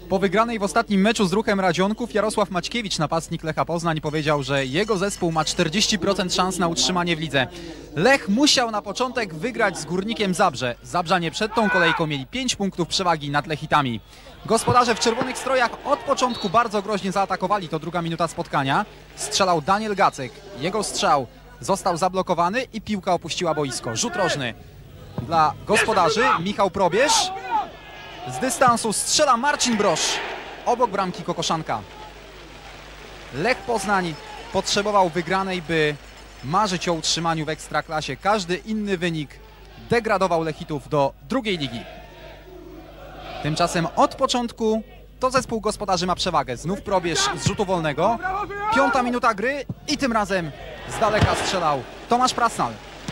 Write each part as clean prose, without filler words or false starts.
Po wygranej w ostatnim meczu z Ruchem Radzionków Jarosław Maćkiewicz, napastnik Lecha Poznań, powiedział, że jego zespół ma 40% szans na utrzymanie w lidze. Lech musiał na początek wygrać z Górnikiem Zabrze. Zabrzanie przed tą kolejką mieli 5 punktów przewagi nad Lechitami. Gospodarze w czerwonych strojach od początku bardzo groźnie zaatakowali. To druga minuta spotkania. Strzelał Daniel Gacek. Jego strzał został zablokowany i piłka opuściła boisko. Rzut rożny dla gospodarzy. Michał Probierz. Z dystansu strzela Marcin Brosz obok bramki Kokoszanka. Lech Poznań potrzebował wygranej, by marzyć o utrzymaniu w Ekstraklasie. Każdy inny wynik degradował Lechitów do drugiej ligi. Tymczasem od początku to zespół gospodarzy ma przewagę. Znów Probierz z rzutu wolnego. 5. minuta gry i tym razem z daleka strzelał Tomasz Prasnal.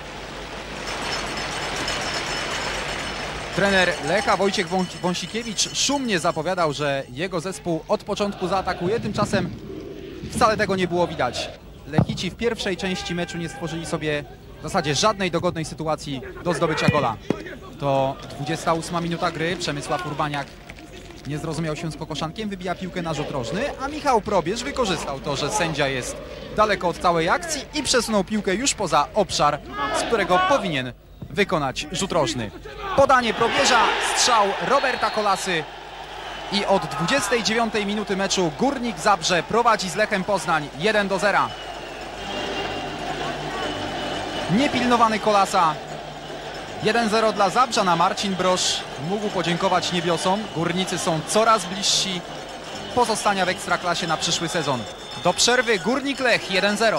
Trener Lecha Wojciech Wąsikiewicz szumnie zapowiadał, że jego zespół od początku zaatakuje. Tymczasem wcale tego nie było widać. Lechici w pierwszej części meczu nie stworzyli sobie w zasadzie żadnej dogodnej sytuacji do zdobycia gola. To 28 minuta gry. Przemysław Urbaniak nie zrozumiał się z Kokoszankiem, wybija piłkę na rzut rożny, a Michał Probierz wykorzystał to, że sędzia jest daleko od całej akcji i przesunął piłkę już poza obszar, z którego powinien wykonać rzut rożny. Podanie Probierza, strzał Roberta Kolasy i od 29 minuty meczu Górnik Zabrze prowadzi z Lechem Poznań 1-0. Niepilnowany Kolasa. 1-0 dla Zabrzana. Marcin Brosz mógł podziękować niebiosom. Górnicy są coraz bliżsi pozostania w Ekstraklasie na przyszły sezon. Do przerwy Górnik Lech 1-0.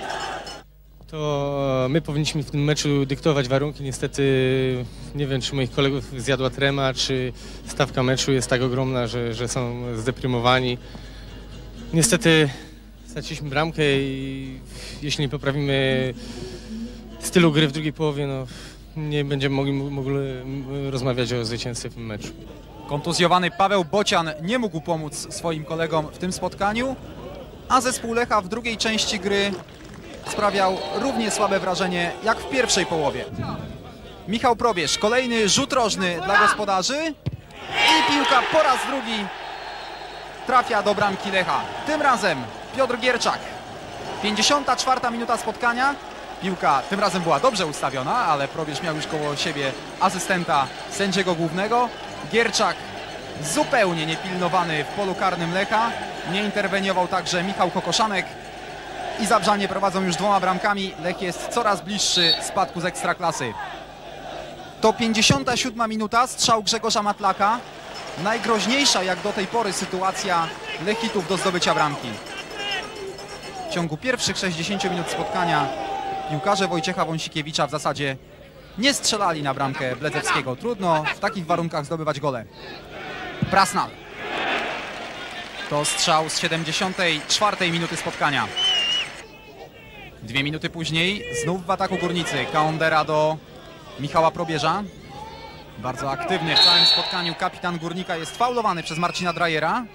To my powinniśmy w tym meczu dyktować warunki. Niestety nie wiem, czy moich kolegów zjadła trema, czy stawka meczu jest tak ogromna, że są zdeprymowani. Niestety straciliśmy bramkę i jeśli nie poprawimy stylu gry w drugiej połowie, no, nie będziemy mogli rozmawiać o zwycięstwie w tym meczu. Kontuzjowany Paweł Bocian nie mógł pomóc swoim kolegom w tym spotkaniu, a zespół Lecha w drugiej części gry sprawiał równie słabe wrażenie jak w pierwszej połowie. Michał Probierz, kolejny rzut rożny dla gospodarzy i piłka po raz drugi trafia do bramki Lecha. Tym razem Piotr Gierczak. 54 minuta spotkania. Piłka tym razem była dobrze ustawiona, ale Probierz miał już koło siebie asystenta sędziego głównego. Gierczak zupełnie niepilnowany w polu karnym Lecha. Nie interweniował także Michał Kokoszanek. I Zabrzanie prowadzą już 2 bramkami. Lech jest coraz bliższy spadku z Ekstraklasy. To 57 minuta, strzał Grzegorza Matlaka. Najgroźniejsza jak do tej pory sytuacja Lechitów do zdobycia bramki. W ciągu pierwszych 60 minut spotkania piłkarze Wojciecha Wąsikiewicza w zasadzie nie strzelali na bramkę Bledzewskiego. Trudno w takich warunkach zdobywać gole. Prasnal. To strzał z 74 minuty spotkania. 2 minuty później znów w ataku Górnicy. Kaondera do Michała Probierza. Bardzo aktywny w całym spotkaniu kapitan Górnika jest faulowany przez Marcina Drajera.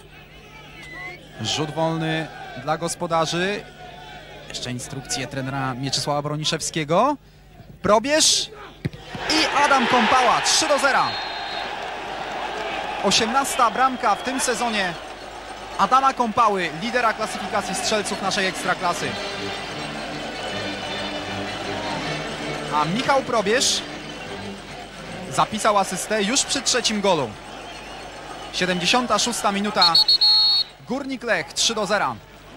Rzut wolny dla gospodarzy. Jeszcze instrukcje trenera Mieczysława Broniszewskiego. Probierz i Adam Kąpała. 3-0. 18. bramka w tym sezonie Adama Kąpały, lidera klasyfikacji strzelców naszej Ekstraklasy. A Michał Probierz zapisał asystę już przy 3. golu. 76. minuta. Górnik Lech 3-0.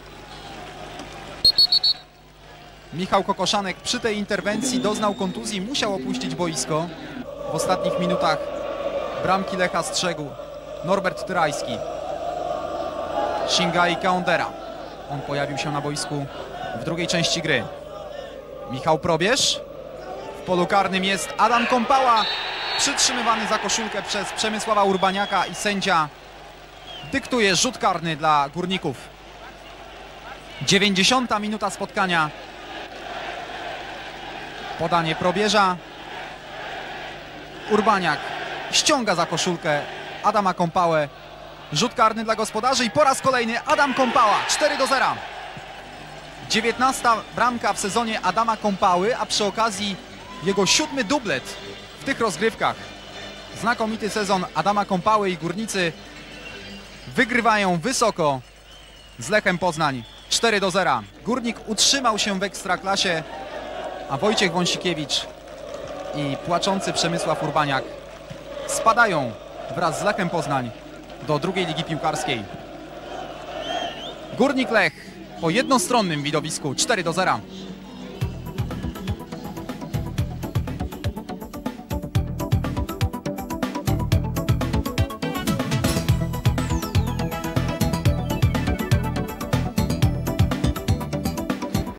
Michał Kokoszanek przy tej interwencji doznał kontuzji, musiał opuścić boisko. W ostatnich minutach bramki Lecha strzegł Norbert Tyrajski. Shingai Kaondera. On pojawił się na boisku w drugiej części gry. Michał Probierz. W polu karnym jest Adam Kąpała, przytrzymywany za koszulkę przez Przemysława Urbaniaka i sędzia dyktuje rzut karny dla Górników. 90. minuta spotkania. Podanie Probierza. Urbaniak ściąga za koszulkę Adama Kąpałę. Rzut karny dla gospodarzy i po raz kolejny Adam Kąpała. 4-0. 19. bramka w sezonie Adama Kąpały, a przy okazji jego 7. dublet w tych rozgrywkach. Znakomity sezon Adama Kąpały i Górnicy wygrywają wysoko z Lechem Poznań 4-0. Górnik utrzymał się w Ekstraklasie, a Wojciech Wąsikiewicz i płaczący Przemysław Urbaniak spadają wraz z Lechem Poznań do drugiej ligi piłkarskiej. Górnik Lech po jednostronnym widowisku 4-0.